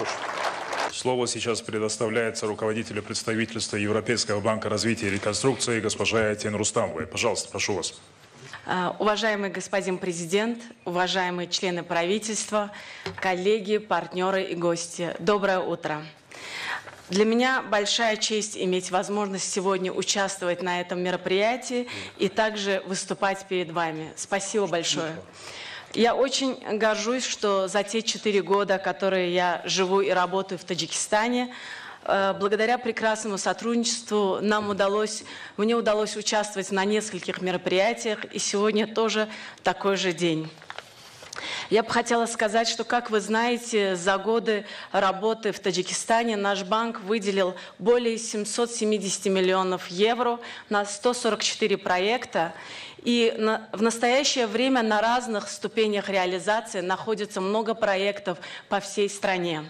Прошу. Слово сейчас предоставляется руководителю представительства Европейского банка развития и реконструкции госпоже Айтен Рустамовой. Пожалуйста, прошу вас. Уважаемый господин президент, уважаемые члены правительства, коллеги, партнеры и гости, доброе утро. Для меня большая честь иметь возможность сегодня участвовать на этом мероприятии и также выступать перед вами. Спасибо большое. Я очень горжусь, что за те 4 года, которые я живу и работаю в Таджикистане, благодаря прекрасному сотрудничеству мне удалось участвовать на нескольких мероприятиях, и сегодня тоже такой же день. Я бы хотела сказать, что, как вы знаете, за годы работы в Таджикистане наш банк выделил более 770 миллионов евро на 144 проекта. И в настоящее время на разных ступенях реализации находится много проектов по всей стране.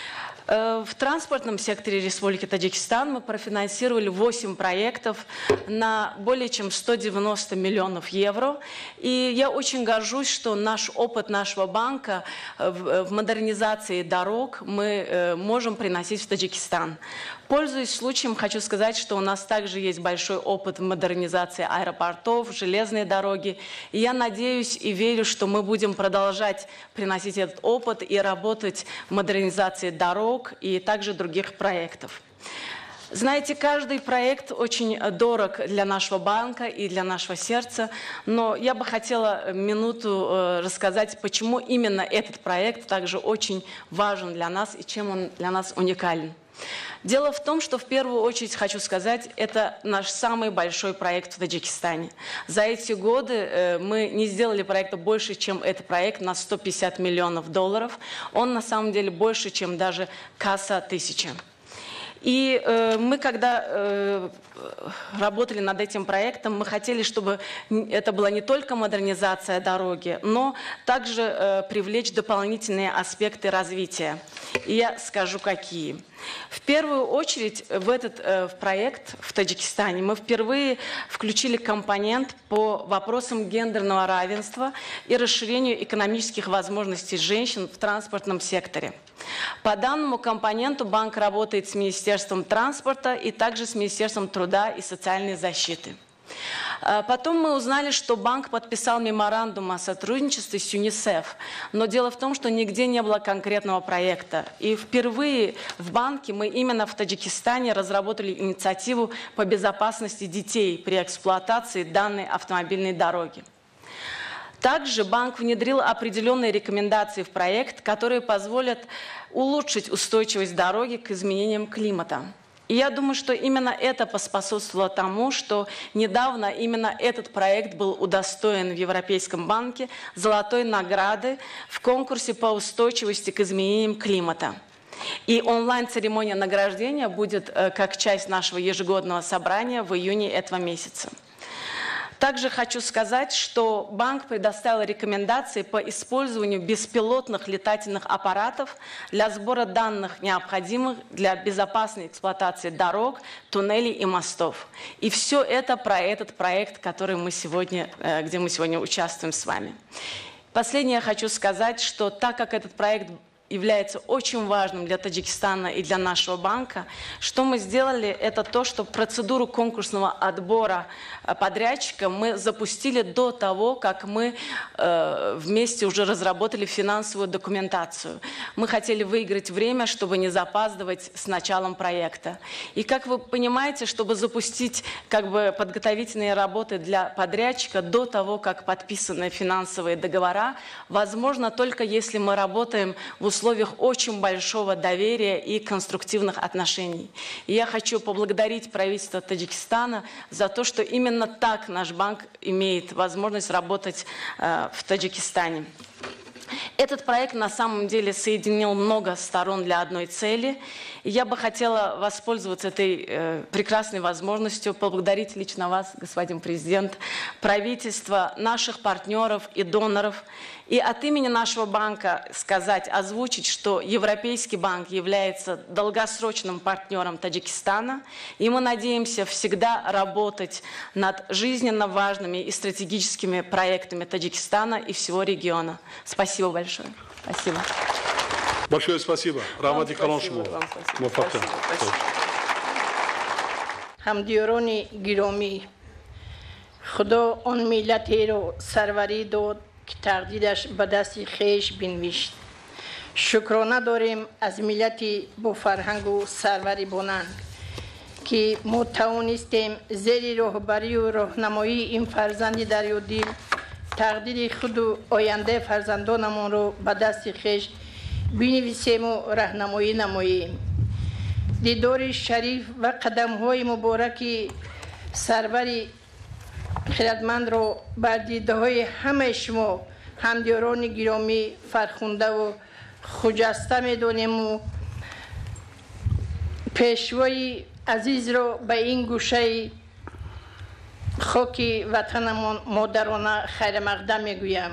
В транспортном секторе Республики Таджикистан мы профинансировали 8 проектов на более чем 190 миллионов евро. И я очень горжусь, что опыт нашего банка в модернизации дорог мы можем приносить в Таджикистан. Пользуясь случаем, хочу сказать, что у нас также есть большой опыт в модернизации аэропортов, железной дороги. И я надеюсь и верю, что мы будем продолжать приносить этот опыт и работать в модернизации дорог и также других проектов. Знаете, каждый проект очень дорог для нашего банка и для нашего сердца, но я бы хотела минуту рассказать, почему именно этот проект также очень важен для нас и чем он для нас уникален. Дело в том, что в первую очередь хочу сказать, это наш самый большой проект в Таджикистане. За эти годы мы не сделали проекта больше, чем этот проект на 150 миллионов долларов. Он на самом деле больше, чем даже касса 1000. И мы, когда работали над этим проектом, мы хотели, чтобы это была не только модернизация дороги, но также привлечь дополнительные аспекты развития. И я скажу, какие. В первую очередь в этот проект в Таджикистане мы впервые включили компонент по вопросам гендерного равенства и расширению экономических возможностей женщин в транспортном секторе. По данному компоненту банк работает с Министерством транспорта и также с Министерством труда и социальной защиты. Потом мы узнали, что банк подписал меморандум о сотрудничестве с ЮНИСЕФ, но дело в том, что нигде не было конкретного проекта. И впервые в банке мы именно в Таджикистане разработали инициативу по безопасности детей при эксплуатации данной автомобильной дороги. Также банк внедрил определенные рекомендации в проект, которые позволят улучшить устойчивость дороги к изменениям климата. И я думаю, что именно это поспособствовало тому, что недавно именно этот проект был удостоен в Европейском банке золотой награды в конкурсе по устойчивости к изменениям климата. И онлайн-церемония награждения будет как часть нашего ежегодного собрания в июне этого месяца. Также хочу сказать, что банк предоставил рекомендации по использованию беспилотных летательных аппаратов для сбора данных, необходимых для безопасной эксплуатации дорог, туннелей и мостов. И все это про этот проект, где мы сегодня участвуем с вами. Последнее я хочу сказать, что так как этот проект является очень важным для Таджикистана и для нашего банка. Что мы сделали, это то, что процедуру конкурсного отбора подрядчика мы запустили до того, как мы вместе уже разработали финансовую документацию. Мы хотели выиграть время, чтобы не запаздывать с началом проекта. И как вы понимаете, чтобы запустить подготовительные работы для подрядчика до того, как подписаны финансовые договора, возможно только если мы работаем в условиях очень большого доверия и конструктивных отношений. И я хочу поблагодарить правительство Таджикистана за то, что именно так наш банк имеет возможность работать в Таджикистане. Этот проект на самом деле соединил много сторон для одной цели. И я бы хотела воспользоваться этой прекрасной возможностью, поблагодарить лично вас, господин президент, правительство, наших партнеров и доноров. И от имени нашего банка озвучить, что Европейский банк является долгосрочным партнером Таджикистана. И мы надеемся всегда работать над жизненно важными и стратегическими проектами Таджикистана и всего региона. Спасибо большое. Спасибо. Большое спасибо. Рамати Калон шумо. همدیاران گرامی، خدا آن ملتی را سروری داد که تقدیرش به دست خویش بنوشت. شکرانه داریم از ملتی با فرهنگ و سروری بانند که ما توانستیم زیر راهبری و راهنمایی این فرزند دریادل تقدیر خود و آینده فرزندانمان را به دست خویش بنویسیم و راهنمایی نماییم. دیدار شریف و قدم‌های مبارک سروری خردمند را بر دیده‌های همه شما همدیاران گرامی فرخنده و خجسته می‌دانیم و پیشوای عزیز را به این گوشه خاک وطنمان مادرانه خیر مقدم می‌گویم.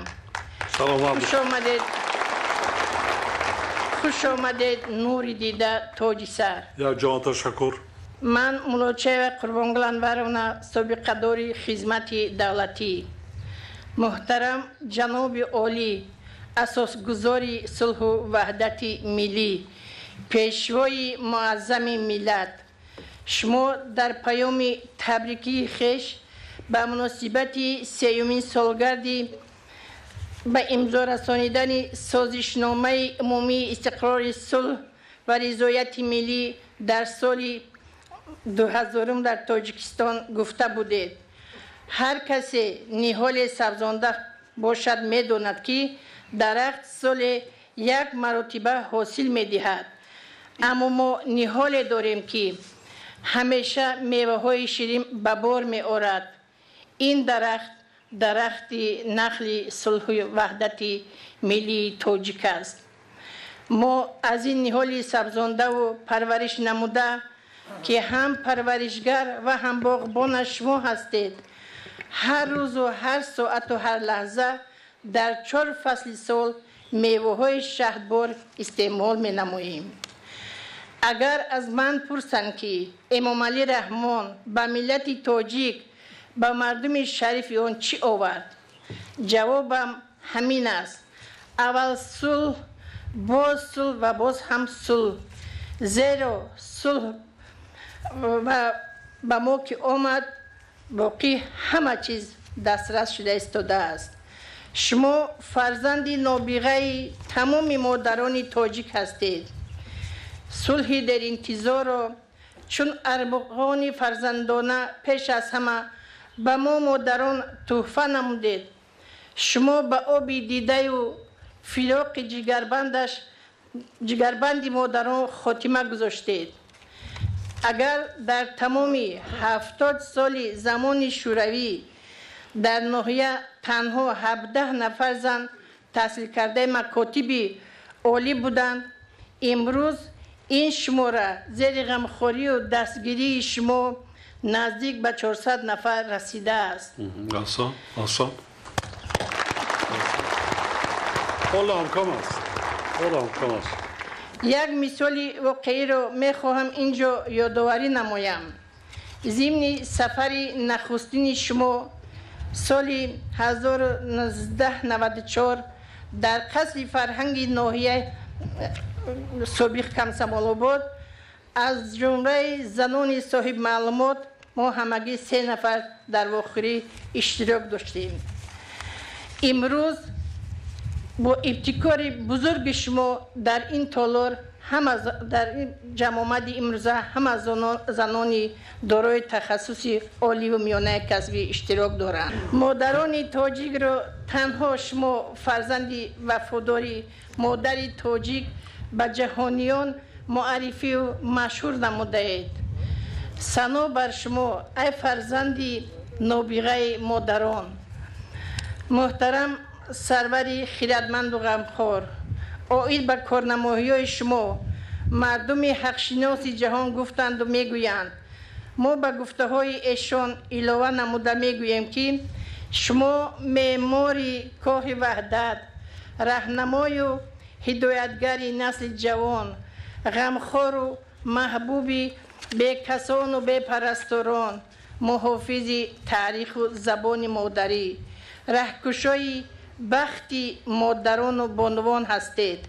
خوش آمدید نور دیده تاج سر. یا جان تشکر. من ملاچه و قربانگل انورانه سابقه داری خدمت دولتی محترم جناب عالی اساسگذاری صلح و وحدت ملی پیشوای معظم ملت شما در پیام تبریکی خویش به مناسبت سیومین سالگرد به امضا رسانیدن سازشنامه عمومی استقرار صلح و رضایت ملی در سال 2000 در تاجیکستان گفته بودید. هر کسی نهال سبزانده باشد می‌داند که درخت سال یک مرتبه حاصل می‌دهد، اما ما نهال داریم که همیشه میوه‌های شیرین به بار می‌آورد. این درخت نخل صلح و وحدت ملی تاجیک است. ما از این نهال سبزانده و پرورش نموده که هم پرورشگر و هم باغبان شما هستید هر روز و هر ساعت و هر لحظه در 4 فصل سال میوه‌های شهدبار استعمال می‌نماییم. اگر از من پرسند که امام علی رحمان به ملت تاجیک به مردم شریف آن چی آورد؟ جوابم همین است: اول صلح، باز صلح و باز هم صلح. زیرا صلح و به ما که آمد باقی همه چیز دسترس شده استاده است. شما فرزند نابغه تمام مادران تاجیک هستید. صلح در انتظار چون ارمغان فرزندانه پیش از همه به ما مادران تحفه نمودید. شما به آب دیده و فراق جگربند مادران خاتمه گذاشتید. اگر در تمام 70 سال زمان شوروی در ناحیه تنها 17 نفر زن تحصیل کرده مکاتب عالی بودند، امروز این شماره زیر غمخوری و دستگیری شما نزدیک به 400 نفر رسیده است. آسان. حالا هم کم است. یک مثال واقعی را میخواهم اینجا یادآوری نمایم. ضمن سفر نخستین شما سال 1994 در قصر فرهنگ ناحیه سابق کمسمال آباد از جمله زنان صاحب معلومات ما همگی 3 نفر در واخری اشتراک داشتیم. امروز با ابتکار بزرگ شما در این تالار در این جمع آمد امروزه هم زنان دارای تخصص عالی و میانه کسبی اشتراک دارند. مادران تاجیک را تنها شما فرزند وفاداری مادر تاجیک به جهانیان معرفی و مشهور نموده اید. ثنا بر شما ای فرزند نابغه مادران. محترم سروری خردمند و غمخوار، آید به کارنمایی‌های شما مردم حقشناس جهان گفتند و میگویند. ما به گفته های ایشان علاوه نموده میگوییم که شما معماری کاه وحدت، راهنمای و هدایتگر نسل جوان، غمخوار و محبوب به کسان و به پرستاران، محافظ تاریخ و زبان مادری، رهکشای بخت مادران و بانوان هستید.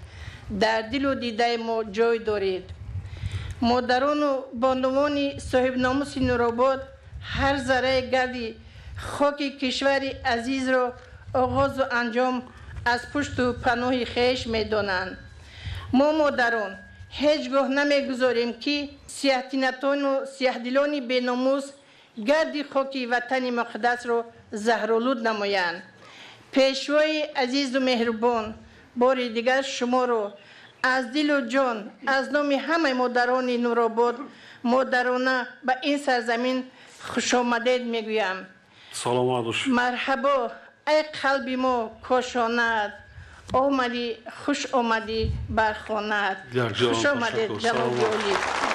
در دل و دیده ما جای دارید. مادران و بانوان صاحب ناموس نورآباد هر ذره گردی خاک کشور عزیز را آغاز و انجام از پشت و پناه خویش می‌دانند. ما مادران هیچگاه نمیگذاریم که سیاه‌طینتان و سیاه‌دلان بی‌ناموس گردی خاک وطن مقدس را زهرآلود نمایند. پیشوای عزیز و مهربان، بار دیگر شما را از دل و جان از نام همه مادران نورآباد مادرانه به این سرزمین خوش آمدید میگویم. سلامت باشید. مرحبا ای قلب ما کاشانت، آمدی خوش آمدی بر خانت. خوش آمدید جناب عالی.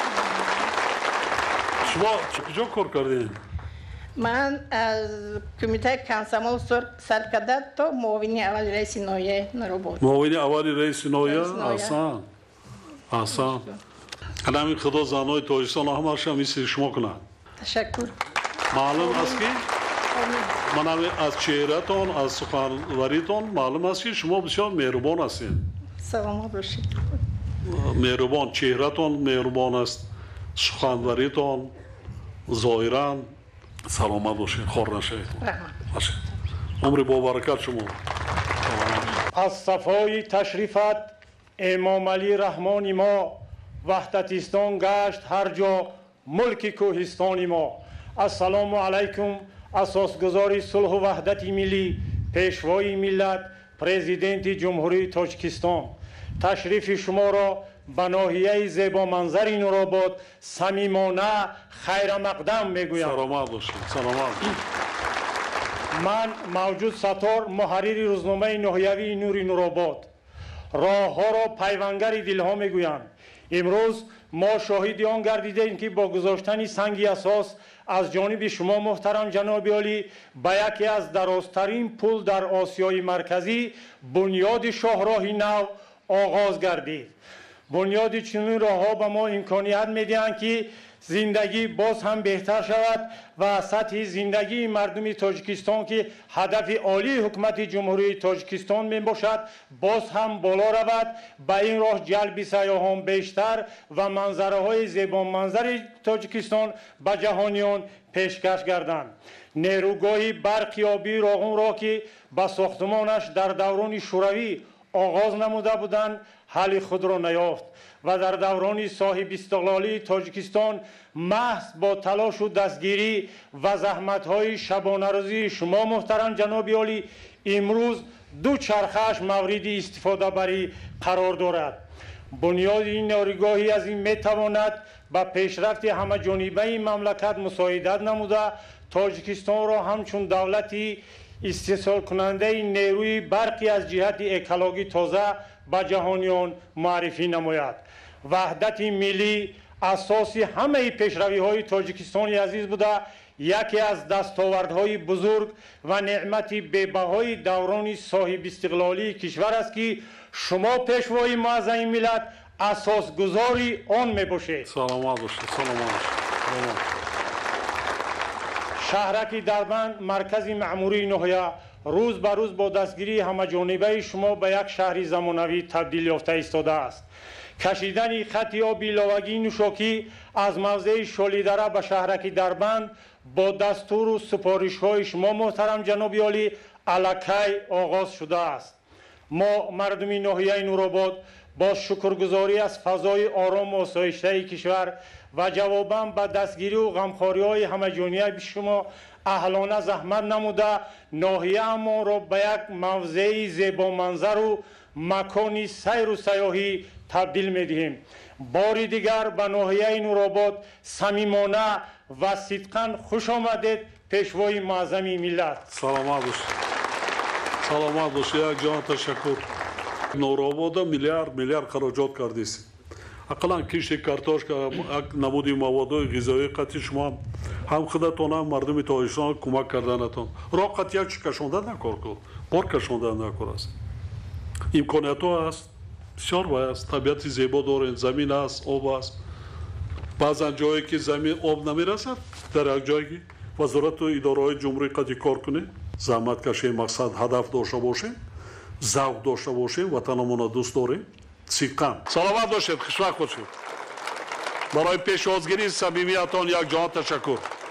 شما کجا کار کردین؟ من از کمیته کنسمال سرکردت تا معاون اول رئیس نایه نورآباد. معاون اول رئیس نایه؟ احسن احسن. همین خدا زنای تاجیکستان همش هم مثل شما کنند. تشکر. معلوم است که من از چهره‌تان از سخنوریتان معلوم است که شما بسیار مهربان هستید. سلامت باشید. مهربان، چهره‌تان مهربان است، سخنوریتان ظاهراً سلامت باشید، خور نشید. باشید. عمر با برکت شما. از صفای تشریفت امام علی رحمان ما وحدتیستان گشت هر جا ملک کوهستان ما. السلام علیکم اساسگزار صلح و وحدت ملی پیشوای ملت پرزیدنت جمهوری تاجیکستان تشریف شما را به ناحیه زیبا منظر نورآباد صمیمانه خیر مقدم میگویم. سلامت باشید. سلامت. من موجود ستار محرر روزنامه ناحیوی نور نورآباد راه ها را پیونگر دلها میگویم. امروز ما شاهد آن گردیدیم که با گذاشتن سنگ اساس از جانب شما محترم جناب عالی به یکی از درازترین پل در آسیای مرکزی بنیاد شاهراه نو آغاز گردید. بنیاد چنین راه‌ها به ما امکانیت می‌دهند که زندگی باز هم بهتر شود و سطح زندگی مردم تاجیکستان که هدف عالی حکومت جمهوری تاجیکستان می باشد باز هم بالا رود. به این راه جلب سیاحان بیشتر و منظره های زیبا منظر تاجیکستان به جهانیان پیشکش گردند. نیروگاه برقیابی راغون را که به ساختمانش در دوران شوروی آغاز نموده بودند حل خود را نیافت و در دوران صاحب استقلالی تاجیکستان محض با تلاش و دستگیری و زحمت‌های شبانه روزی شما محترم جناب عالی امروز دو چرخش مورد استفاده بری قرار دارد. بنیاد این نیروگاهی از این میتواند به پیشرفت همه جانبه مملکت مساعدت نموده تاجیکستان را همچون دولتی استحصال کننده نیروی برقی از جهت اکولوژی تازه به جهانیان معرفی نماید. وحدت ملی اساس همه پیشروی‌های تاجیکستان عزیز بوده یکی از دستاوردهای بزرگ و نعمت بی‌بهای دوران صاحب استقلالی کشور است که شما پیشوای معظم ملت اساسگذاری آن میباشید. سلامت باشید. سلامت. شهرک دربند مرکز معموری ناحیه روز به روز با دستگیری همه جانبه شما به یک شهری زمانوی تبدیل یافته ایستاده است. کشیدن خط آبی لاوگی نوشاکی از موضع شالیدره به شهرک دربند با دستور و سپارش های شما محترم جناب عالی الکی آغاز شده است. ما مردم ناحیه نورآباد با شکرگزاری از فضای آرام و آسایشته کشور و جواباً به دستگیری و غمخواری های همه جانبه شما اهلانه زحمت نموده ناحیه ما را به یک موضع زیبا منظر و مکانی سیر و سیاحی تبدیل می‌دهیم. بار دیگر به ناحیه نورآباد صمیمانه و صدقاً خوش آمدید پیشوای معظم ملت. سلامت باشید. سلامت باشید. یک جان تشکر. نورآباد میلیارد خراجات کردید. اقلا کشت کارتوشکا نمودی مواد غذایی قطعی شما هم خودتان هم مردم تاجیکستان کمک کردنتان راه قطعی چی کشوندن نکار کن بار کشوندن نکار است. امکانیت ها است بسیار باید است. طبیعت زیبا دارین، زمین است، آب است. بعضا جایی که زمین آب نمیرسد در یک جایی وزارت و اداره های جمهوری قطعی کار کنه زحمت کشی مقصد هدف داشته باشه ذوق داشته باشه وطنمون دوست داریم سیقم. سلامت باشید، خوشبخت باشید. برای پیشوازگیری صمیمیتان یک جهان تشکر.